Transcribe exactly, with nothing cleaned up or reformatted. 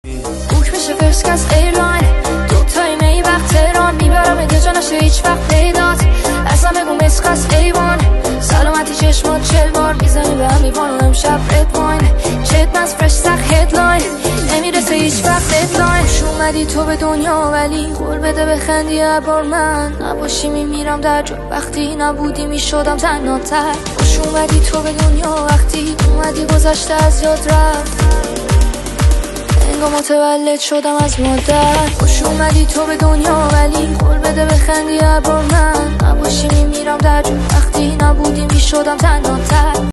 بوک میشه فرست کلاس ایرلاین دوتایی می وقت تهران میبرم اگه جا نشه هیچ وقت پیدات اصلا بگو مسخس ایوان سلامتی چشمات چل بار میزنی به هم میوان و امشب رد واین چت نز فرش سخ هدلاین نمیرسه هیچ وقت ددلاین خوش اومدی تو به دنیا ولی قول بده بخندی عبار من نباشی میمیرم در جو وقتی نبودی میشدم تنهاتر خوش اومدی تو به دنیا وقتی اومدی گذشته از یاد رفت انگار متولد شدم از مادر خوش اومدی تو به دنیا ولی قول بده بخندی عبار من نباشی میمیرم در جو وقتی نبودی میشدم تنهاتر